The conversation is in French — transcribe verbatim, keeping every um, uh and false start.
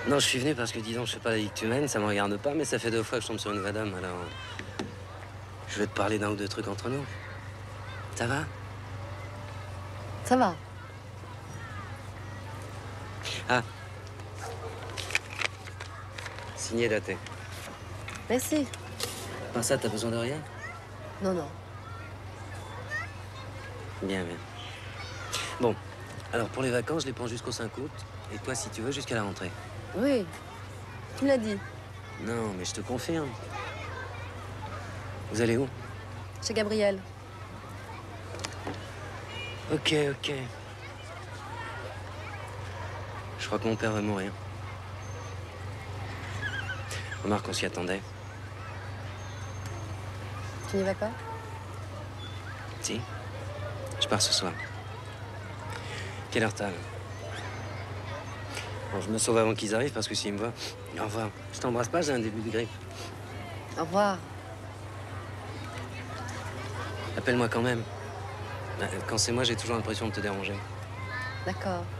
Non, je suis venu parce que, dis donc, je fais pas la vie que tu mènes, ça me regarde pas, mais ça fait deux fois que je tombe sur une nouvelle dame, alors... Je vais te parler d'un ou deux trucs entre nous. Ça va? Ça va. Ah. Signé, daté. Merci. Par ça, t'as besoin de rien? Non, non. Bien, bien. Bon, alors pour les vacances, je les prends jusqu'au cinq août. Et toi, si tu veux, jusqu'à la rentrée. Oui. Tu me l'as dit. Non, mais je te confirme. Vous allez où? Chez Gabriel. Ok, ok. Je crois que mon père va mourir. Remarque qu'on s'y attendait. Tu n'y vas pas? Si. Je pars ce soir. Quelle heure t'as, là? Bon, je me sauve avant qu'ils arrivent parce que s'ils me voient... Au revoir. Je t'embrasse pas, j'ai un début de grippe. Au revoir. Appelle-moi quand même. Quand c'est moi, j'ai toujours l'impression de te déranger. D'accord.